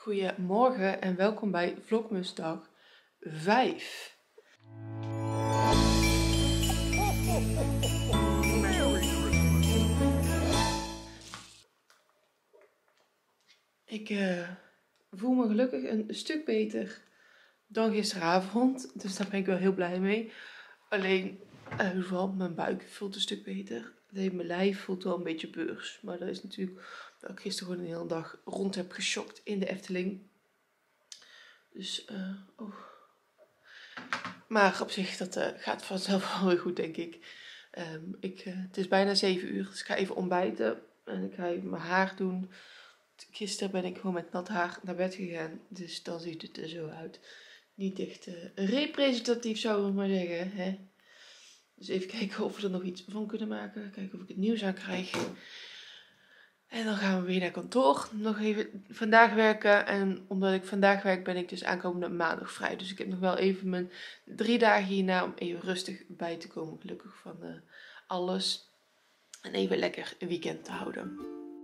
Goedemorgen en welkom bij Vlogmusdag 5. Ik voel me gelukkig een stuk beter dan gisteravond, dus daar ben ik wel heel blij mee. Alleen, vooral mijn buik voelt een stuk beter. Alleen mijn lijf voelt wel een beetje beurs. Maar dat is natuurlijk dat ik gisteren gewoon een hele dag rond heb geschokt in de Efteling. Dus, Maar op zich, dat gaat vanzelf wel weer goed, denk ik. Het is bijna 7 uur, dus ik ga even ontbijten. En ik ga even mijn haar doen. Gisteren ben ik gewoon met nat haar naar bed gegaan. Dus dan ziet het er zo uit. Niet echt representatief, zou ik maar zeggen. Hè? Dus even kijken of we er nog iets van kunnen maken. Kijken of ik het nieuws aan krijg. En dan gaan we weer naar kantoor. Nog even vandaag werken. En omdat ik vandaag werk ben ik dus aankomende maandag vrij. Dus ik heb nog wel even mijn 3 dagen hierna om even rustig bij te komen. Gelukkig van alles. En even lekker een weekend te houden.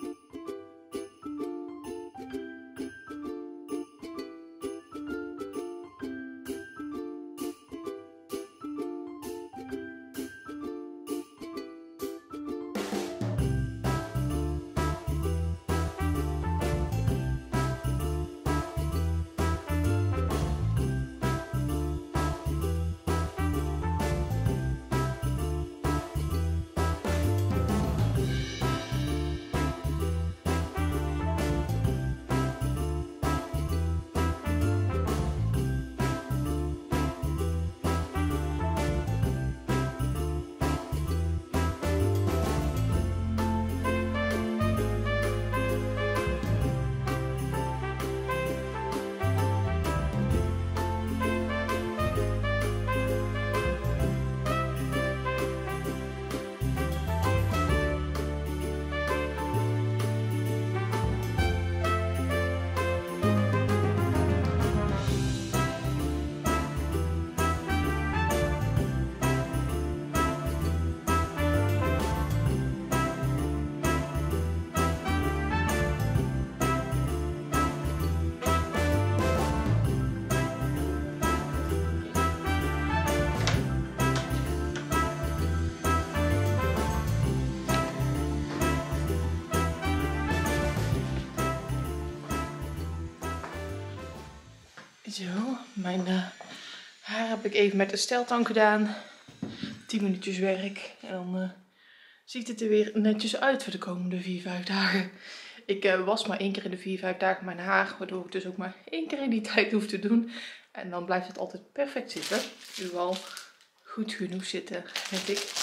Zo, mijn haar heb ik even met de steltang gedaan. 10 minuutjes werk. En dan ziet het er weer netjes uit voor de komende 4-5 dagen. Ik was maar 1 keer in de 4-5 dagen mijn haar. Waardoor ik dus ook maar 1 keer in die tijd hoef te doen. En dan blijft het altijd perfect zitten. Nu wel goed genoeg zitten, vind ik.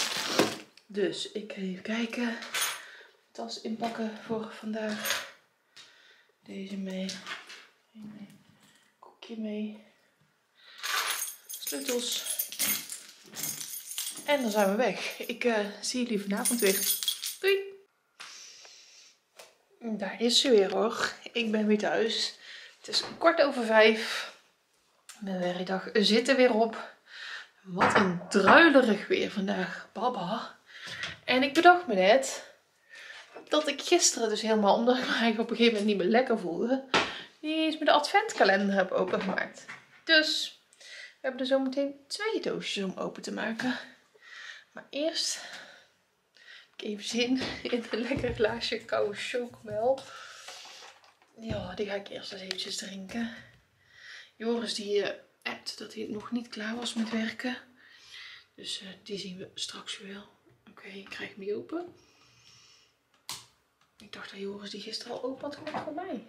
Dus ik ga even kijken. Tas inpakken voor vandaag. Deze mee. Mee. Sleutels. En dan zijn we weg. Ik zie jullie vanavond weer. Doei! Daar is ze weer hoor. Ik ben weer thuis. Het is 5:15. Mijn werkdag zit er weer op. Wat een druilerig weer vandaag. Baba. En ik bedacht me net dat ik gisteren dus helemaal, omdat ik me eigenlijk op een gegeven moment niet meer lekker voelde, niet eens meer de adventkalender heb opengemaakt. Dus we hebben er zo meteen 2 doosjes om open te maken. Maar eerst heb ik even zin in een lekker glaasje koude chocomel. Ja, die ga ik eerst eens eventjes drinken. Joris die appt dat hij nog niet klaar was met werken. Dus die zien we straks wel. Oké, ik krijg hem niet open. Ik dacht dat Joris die gisteren al open had gemaakt voor mij.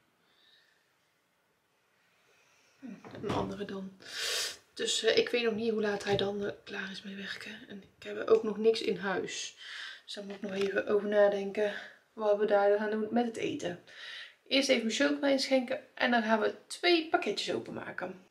Een andere dan. Dus ik weet nog niet hoe laat hij dan klaar is met werken. En ik heb ook nog niks in huis. Dus daar moet ik nog even over nadenken wat we daar gaan doen met het eten. Eerst even mijn chocola inschenken en dan gaan we 2 pakketjes openmaken.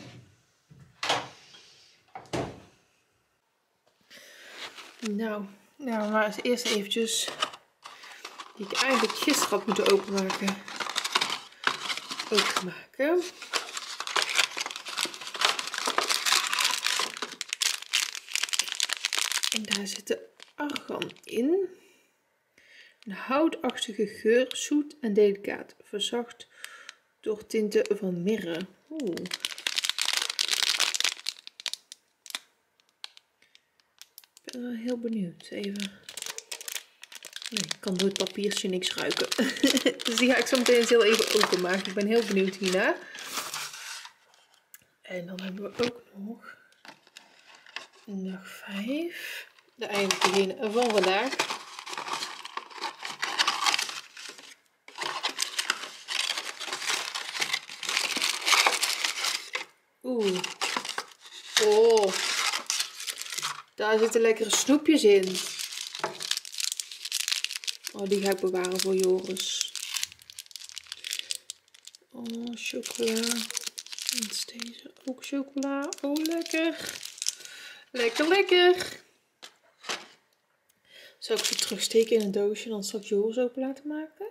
Nou, Nou, maar eerst eventjes die ik eigenlijk gisteren had moeten openmaken. Openmaken. En daar zit de argan in. Een houtachtige geur, zoet en delicaat. Verzacht door tinten van mirre. Oeh. Ik ben wel heel benieuwd. Even. Nee, ik kan door het papiertje niks ruiken. Dus die ga ik zo meteen eens heel even openmaken. Ik ben heel benieuwd hiernaar. En dan hebben we ook nog dag 5. De eigenlijk degene van vandaag. Oeh. Oh. Daar zitten lekkere snoepjes in. Oh, die ga ik bewaren voor Joris. Oh, chocola. Wat is deze? Ook chocola. Oh, lekker. Lekker, lekker. Zal ik ze terugsteken in een doosje en dan straks Joris open laten maken?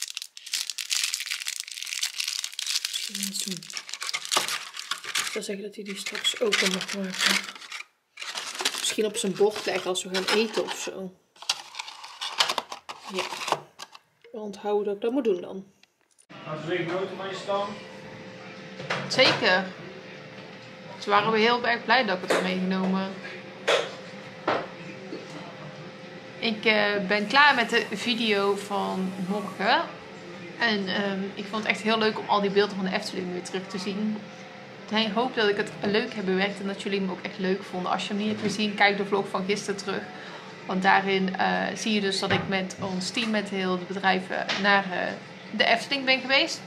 Misschien eens doen. Ik zou zeggen dat hij die straks open mag maken. Misschien op zijn bord leggen als we gaan eten of zo. Ja. Onthouden dat ik dat moet doen dan. Had je noten van je stam? Zeker. Ze waren weer heel erg blij dat ik het heb meegenomen. Ik ben klaar met de video van morgen. En ik vond het echt heel leuk om al die beelden van de Efteling weer terug te zien. Ik hoop dat ik het leuk heb bewerkt en dat jullie hem ook echt leuk vonden. Als je hem niet hebt gezien, kijk de vlog van gisteren terug. Want daarin zie je dus dat ik met ons team, met heel de bedrijven, naar de Efteling ben geweest.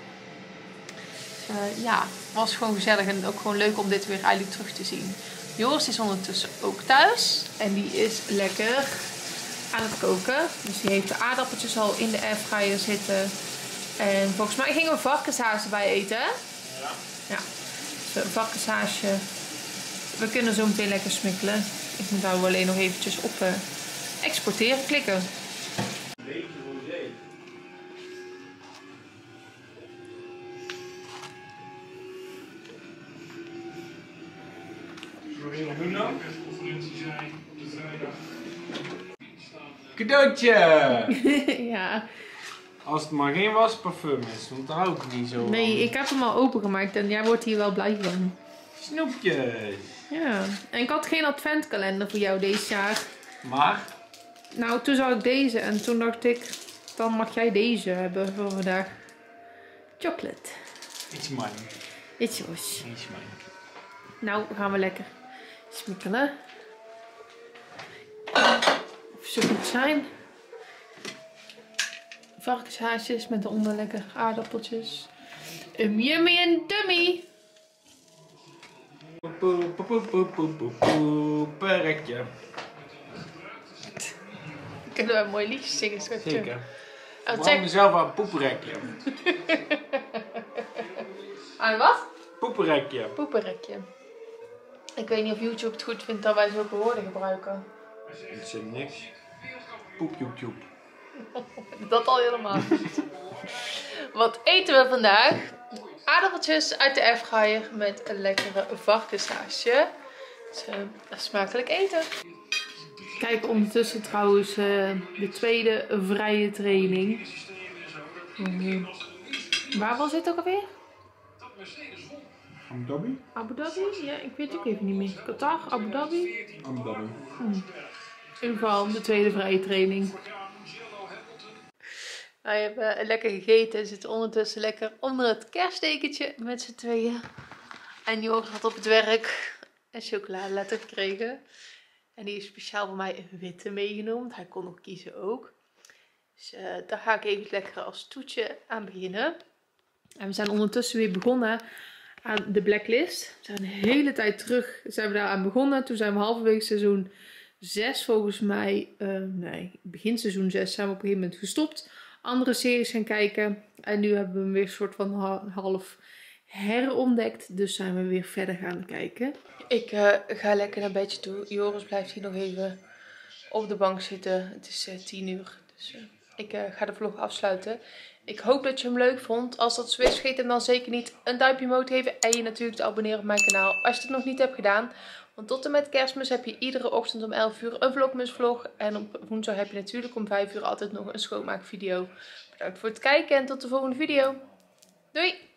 Ja, was gewoon gezellig en ook gewoon leuk om dit weer eigenlijk terug te zien. Joris is ondertussen ook thuis en die is lekker aan het koken. Dus die heeft de aardappeltjes al in de airfryer zitten. En volgens mij gingen we varkenshaas erbij eten, hè? Ja. Ja, dus een varkenshaasje. We kunnen zo meteen lekker smikkelen. Ik moet daar alleen nog eventjes op exporteren klikken. Cadeautje! Ja. Als het maar geen wasparfum is, want daar hou ik niet zo van. Nee, ik heb hem al opengemaakt en jij wordt hier wel blij van. Snoepjes! Ja, en ik had geen adventkalender voor jou deze jaar. Maar? Nou, toen zag ik deze en toen dacht ik, dan mag jij deze hebben voor vandaag. Chocolate. It's mine. It's yours. It's mine. Nou, gaan we lekker smikkelen. Of ze goed zijn. Varkenshaasjes met daaronder lekker aardappeltjes. Yummy en dummy. Poeperekje. Kunnen we een mooi liedje zingen straks? Zeker. Oh, Ik brand mezelf aan poeperekje. Aan wat? Poeperekje. Poeperekje. Ik weet niet of YouTube het goed vindt dat wij zulke woorden gebruiken. Dat is niks. Poep, joep, joep. Dat al helemaal niet. Wat eten we vandaag? Aardappeltjes uit de airfryer met een lekkere varkenshaasje. Dus, smakelijk eten. Kijk ondertussen trouwens de tweede vrije training. Waar was dit ook alweer? Abu Dhabi? Abu Dhabi? Ja, ik weet het ook even niet meer. Qatar, Abu Dhabi? Abu Dhabi. In ieder geval de tweede vrije training. Wij hebben lekker gegeten en zitten ondertussen lekker onder het kerstdekentje met z'n tweeën. En Joris had op het werk een chocoladeletter gekregen. En die is speciaal voor mij een witte meegenomen, want hij kon nog kiezen ook. Dus daar ga ik even lekker als toetje aan beginnen. En we zijn ondertussen weer begonnen aan de Blacklist. We zijn een hele tijd terug zijn we daar aan begonnen. Toen zijn we halverwege seizoen 6 volgens mij, begin seizoen 6 zijn we op een gegeven moment gestopt. Andere series gaan kijken. En nu hebben we hem weer een soort van half herontdekt. Dus zijn we weer verder gaan kijken. Ik ga lekker naar bedje toe. Joris blijft hier nog even op de bank zitten. Het is 10 uur. Dus ik ga de vlog afsluiten. Ik hoop dat je hem leuk vond. Als dat zo is, vergeet hem dan zeker niet een duimpje omhoog te geven. En je natuurlijk te abonneren op mijn kanaal als je het nog niet hebt gedaan. Want tot en met Kerstmis heb je iedere ochtend om 11 uur een vlogmusvlog. En op woensdag heb je natuurlijk om 5 uur altijd nog een schoonmaakvideo. Bedankt voor het kijken en tot de volgende video. Doei!